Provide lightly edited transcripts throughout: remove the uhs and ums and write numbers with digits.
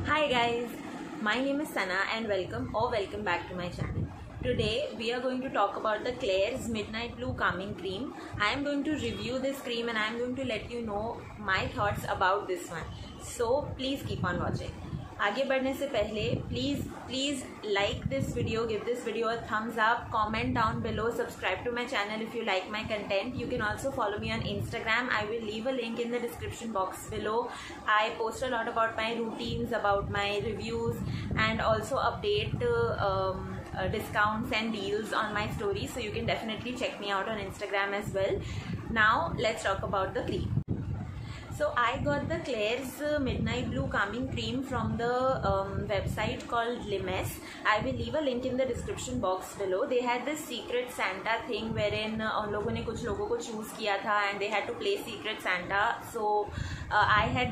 Hi guys, my name is Sana and welcome back to my channel. Today we are going to talk about the Klairs Midnight Blue Calming Cream. I am going to review this cream and I am going to let you know my thoughts about this one. So please keep on watching. आगे बढ़ने से पहले please like this video, give this video a thumbs up, comment down below, subscribe to my channel if you like my content. You can also follow me on Instagram. I will leave a link in the description box below. I post a lot about my routines, about my reviews, and also update discounts and deals on my stories, so you can definitely check me out on Instagram as well. Now let's talk about the cream. So I got the Klairs Midnight Blue Calming Cream from the website called Limesse. I will leave a link in the description box below. They had this secret Santa thing wherein उन लोगों ने कुछ लोगों को choose किया था and they had to play secret Santa. So I had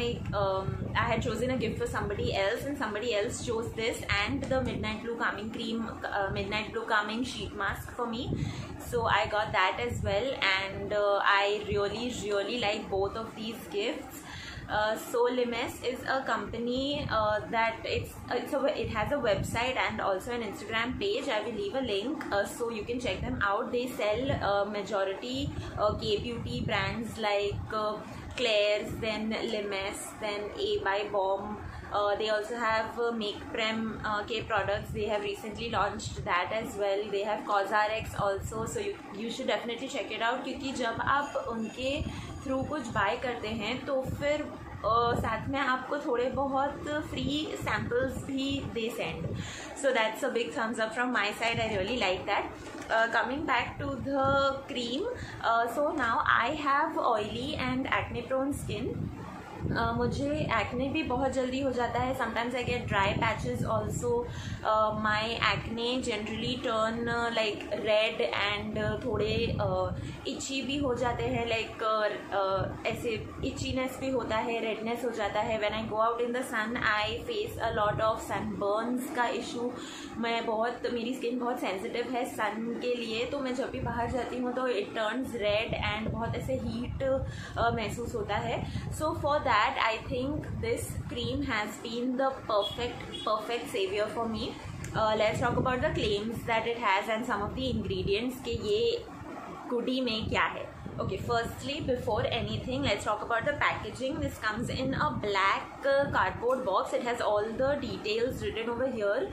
chosen a gift for somebody else and somebody else chose this and the Midnight Blue Calming Cream, Midnight Blue Calming Sheet Mask for me. So I got that as well, and I really like both of these gifts. So Limesse is a company that it has a website and also an Instagram page. I will leave a link so you can check them out. They sell majority K-beauty brands like Klairs, then Limesse, then A by Bomb. They also have Make Prem K products. They have recently launched that as well. They have CosRX also, so you should definitely check it out. क्योंकि जब आप उनके through कुछ bye करते हैं तो फिर साथ में आपको थोड़े बहुत फ्री सैम्पल्स भी दे send. So that's a big thumbs up from my side. I really like that. Coming back to the cream, so now I have oily and acne prone skin. मुझे एक्ने भी बहुत जल्दी हो जाता है. Sometimes I get dry patches also. My acne generally turn like red and थोड़े itchy भी हो जाते हैं. लाइक ऐसे इचीनेस भी होता है, रेडनेस हो जाता है. When I go out in the sun I face a lot of sunburns का इशू. मेरी स्किन बहुत सेंसिटिव है सन के लिए, तो मैं जब भी बाहर जाती हूँ तो इट टर्न्स रेड एंड बहुत ऐसे हीट महसूस होता है. So for that I think this cream has been the perfect savior for me. Let's talk about the claims that it has and some of the ingredients के ये goodie में क्या है. Okay, firstly, before anything, let's talk about the packaging. This comes in a black cardboard box. It has all the details written over here.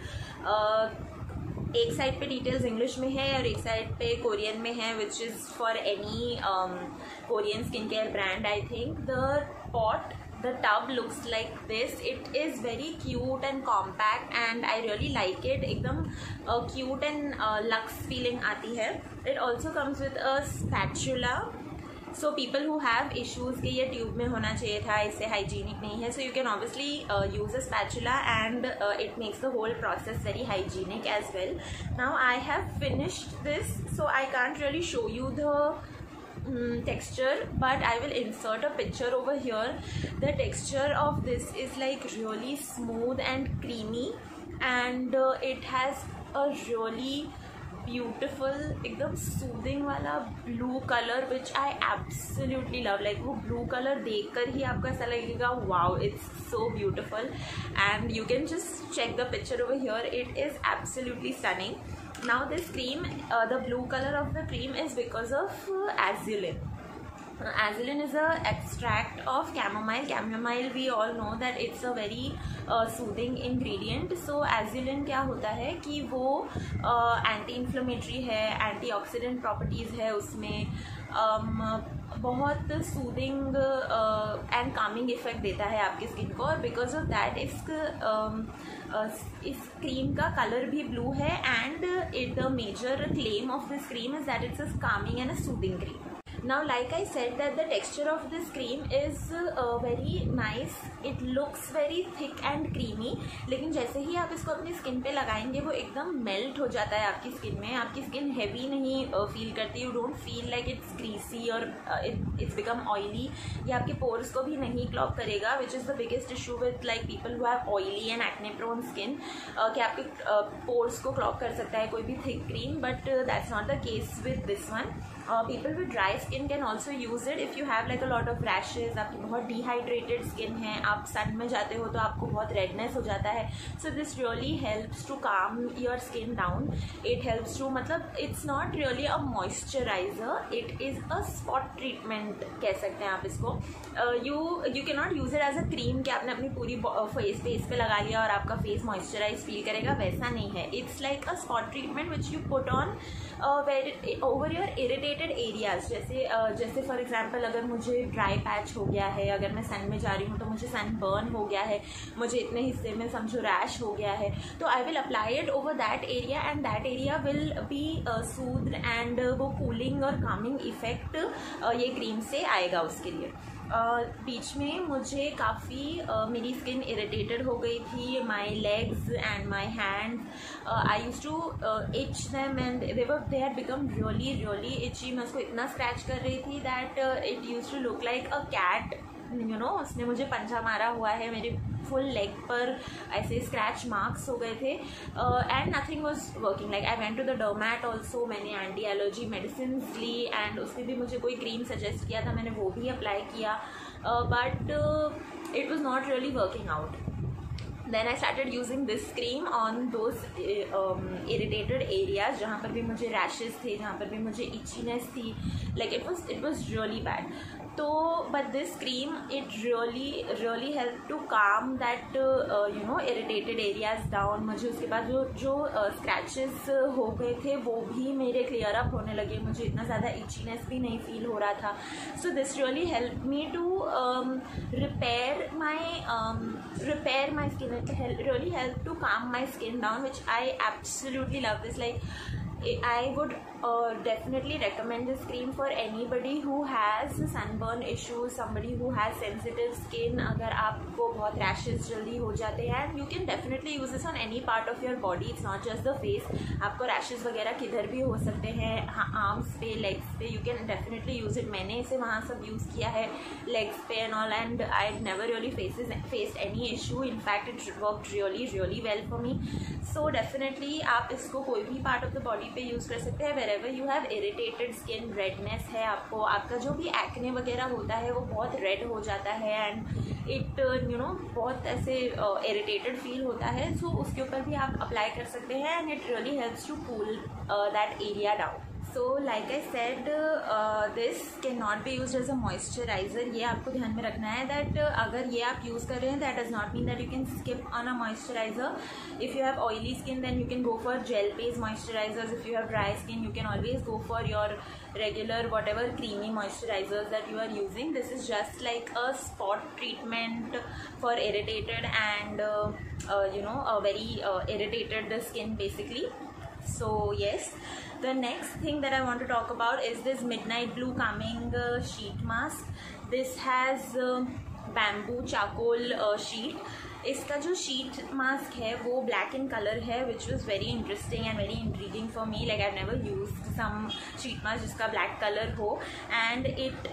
एक side पे details English में है और एक साइड पे कोरियन में है, which is for any Korean skin care brand. I think the tub looks like this. It is very cute and compact and I really like it. एकदम cute and luxe feeling आती है. It also comes with a spatula. So people who have issues कि ये tube में होना चाहिए था, इससे हाइजीनिक नहीं है, so you can obviously use a spatula and it makes the whole process very hygienic as well. Now I have finished this, so I can't really show you the texture, but I will insert a picture over here. The texture of this is like really smooth and creamy, and it has a really beautiful एकदम soothing वाला blue colour which I absolutely love. Like वो blue colour देखकर ही आपको ऐसा लगेगा wow, it's so beautiful. And you can just check the picture over here. It is absolutely stunning. Now this cream, the blue color of the cream is because of azulin. Azulin is a extract of chamomile. Chamomile we all know that it's a very soothing ingredient. So azulin क्या होता है कि वो anti inflammatory है, antioxidant properties है उसमें. बहुत soothing and Kameng effect देता है आपकी स्किन को, और बिकॉज ऑफ दैट इस क्रीम का कलर भी ब्लू है. And the major claim of this cream is that it's a calming and a soothing cream. Now like I said that the texture of this cream is very nice. It looks very thick and creamy. लेकिन जैसे ही आप इसको अपनी skin पे लगाएंगे वो एकदम melt हो जाता है आपकी स्किन में. आपकी स्किन हैवी नहीं फील करती. You don't feel like it's greasy और इट्स बिकम ऑयली. ये आपके पोर्स को भी नहीं क्लॉग करेगा, which is the biggest issue with like people who have oily and acne prone skin, कि आपके पोर्स को क्लॉग कर सकता है कोई भी thick cream, but that's not the case with this one. People with dry skin can also use it if you have like a lot of rashes, आपकी बहुत डिहाइड्रेटेड स्किन है, आप सन में जाते हो तो आपको बहुत रेडनेस हो जाता है. So this really helps to calm your skin down. It helps to, मतलब it's not really a moisturiser, it is a spot treatment कह सकते हैं आप इसको. You can not use it as a cream कि आपने अपनी पूरी फेस पे लगा लिया और आपका फेस मॉइस्चराइज फील करेगा, वैसा नहीं है. It's like a spot treatment which you put on over your irritated areas. जैसे फॉर एग्जांपल अगर मुझे ड्राई पैच हो गया है, अगर मैं सन में जा रही हूँ तो मुझे सन बर्न हो गया है, मुझे इतने हिस्से में समझो रैश हो गया है, तो I will apply it over that area and that area will be soothe एंड वो कूलिंग और कामिंग इफेक्ट ये क्रीम से आएगा उसके लिए. बीच में मुझे काफ़ी मेरी स्किन इरिटेटेड हो गई थी. My legs and my hands, I use to itch them and they had become really itchy. मैं उसको इतना स्क्रैच कर रही थी that it use to look like a cat, you know. उसने मुझे पंजा मारा हुआ है, मेरे फुल लेग पर ऐसे स्क्रैच मार्क्स हो गए थे and nothing was working. Like I went to the dermat also, मैंने एंटी एलर्जी मेडिसिन ली एंड उसने भी मुझे कोई क्रीम सजेस्ट किया था, मैंने वो भी अप्लाई किया, but it was not really working out. Then I started using this cream on those irritated areas जहाँ पर भी मुझे rashes थे, जहाँ पर भी मुझे itchiness थी. Like it was really bad. तो but this cream it really helped to calm that irritated areas down. मुझे उसके बाद जो scratches हो गए थे वो भी मेरे clear up होने लगे, मुझे इतना ज़्यादा itchiness भी नहीं feel हो रहा था. So this really helped me to repair my skin. It really helped to calm my skin down, which I absolutely love this. Like I would definitely recommend this cream for anybody who has sunburn issues, somebody who has sensitive skin. अगर आपको बहुत rashes जल्दी हो जाते हैं, and you can definitely use this on any part of your body. It's not just the face. आपको rashes वगैरह किधर भी हो सकते हैं, arms पे, legs पे. You can definitely use it. मैंने इसे वहाँ सब use किया है, legs पे and all, and I never really faced any issue. In fact, it worked really well for me. So definitely आप इसको कोई भी part of the body पे यूज़ कर सकते हैं. wherever you have irritated skin, redness है आपको, आपका जो भी एक्ने वगैरह होता है वो बहुत रेड हो जाता है एंड इट बहुत ऐसे इरिटेटेड फील होता है. सो उसके ऊपर भी आप अप्लाई कर सकते हैं and it really helps to cool that area down. So like I said, this can not be use as a moisturiser. ये आपको ध्यान में रखना है दैट अगर ये आप यूज़ कर रहे हैं that does not mean that you can skip on a moisturiser. If you have oily skin then you can go for gel based moisturisers. If you have dry skin you can always go for your regular whatever creamy moisturizers that you are using. This is just like a spot treatment for irritated and very irritated skin basically. So yes, the next thing that I want to talk about is this midnight blue calming sheet mask. This has bamboo charcoal sheet. इसका जो sheet mask है वो black in colour है, which was very interesting and very intriguing for me. Like I never used some sheet mask जिसका black colour हो, and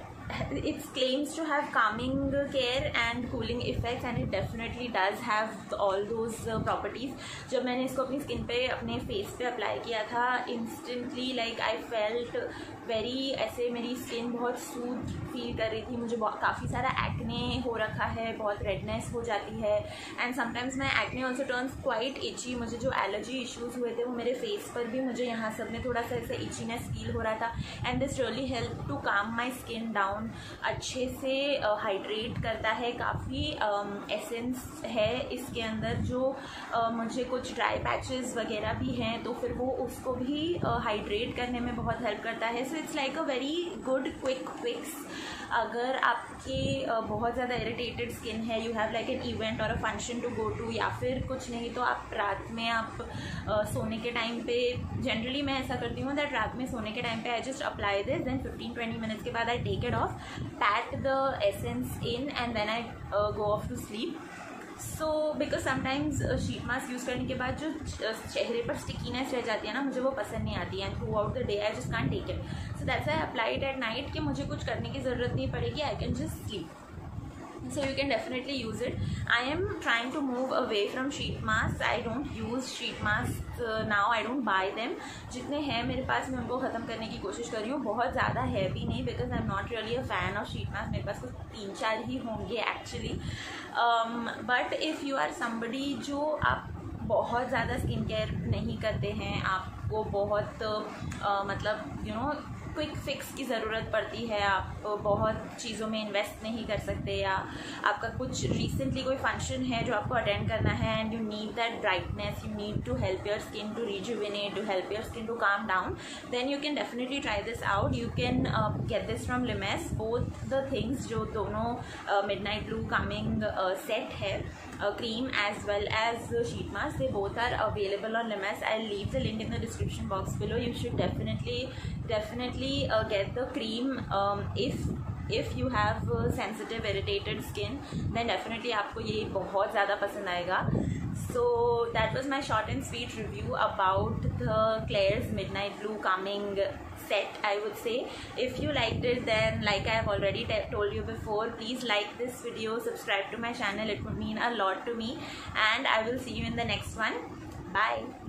it claims to have calming care and cooling effects and it definitely does have all those properties. जब मैंने इसको अपनी skin पे, अपने face पे apply किया था, instantly like I felt very ऐसे मेरी स्किन बहुत सूद फील कर रही थी. मुझे काफ़ी सारा एक्ने हो रखा है, बहुत रेडनेस हो जाती है and sometimes my acne also turns quite itchy. मुझे जो एलर्जी इश्यूज़ हुए थे वो मेरे फेस पर भी, मुझे यहाँ सब में थोड़ा सा ऐसे इचीनेस फील हो रहा था and this really help to calm my skin down. अच्छे से हाइड्रेट करता है. काफ़ी एसेंस है इसके अंदर जो मुझे कुछ ड्राई पैचेस वगैरह भी हैं तो फिर वो उसको भी हाइड्रेट करने में बहुत हेल्प करता है. So it's like a very good quick fix. अगर आपके बहुत ज़्यादा इरिटेटेड स्किन है, you have like an event और a function to go to, या फिर कुछ नहीं तो आप रात में आप सोने के टाइम पे, जनरली मैं ऐसा करती हूँ दैट रात में सोने के टाइम पे I just apply this, then 15-20 minutes के बाद I take it off, pat the essence in and then I go off to sleep. So because sometimes sheet mask use करने के बाद जो चेहरे पर स्टिकीनेस रह जाती है ना, मुझे वो पसंद नहीं आती है. Throughout the day I just can't take it. So that's I apply it at night कि मुझे कुछ करने की ज़रूरत नहीं पड़ेगी, I can just sleep. so you can definitely use it. I am trying to move away from sheet masks. I don't use sheet masks now. I don't buy them. जितने हैं मेरे पास मैं उनको ख़त्म करने की कोशिश कर रही हूँ. बहुत ज़्यादा है भी नहीं, because I'm not really a fan of sheet mask. मेरे पास कुछ 3-4 ही होंगे actually. But if you are somebody जो आप बहुत ज़्यादा स्किन केयर नहीं करते हैं, आपको बहुत मतलब क्विक फिक्स की ज़रूरत पड़ती है, आप बहुत चीज़ों में इन्वेस्ट नहीं कर सकते, या आपका कुछ रिसेंटली कोई फंक्शन है जो आपको अटेंड करना है and you need that brightness, you need to help your skin to rejuvenate, to help your skin to calm down, then you can definitely try this out. You can get this from लिमेस. Both the things, जो दोनों midnight blue calming set है, cream as well as sheet mask, they both are available on Limesse. I'll leave the link in the description box below. You should definitely get the cream. If you have sensitive irritated skin, then definitely आपको ये बहुत ज़्यादा पसंद आएगा. So that was my short and sweet review about the Klairs Midnight Blue Calming set, I would say. If you liked it, then like I have already told you before, please like this video, subscribe to my channel. It would mean a lot to me, and I will see you in the next one. Bye.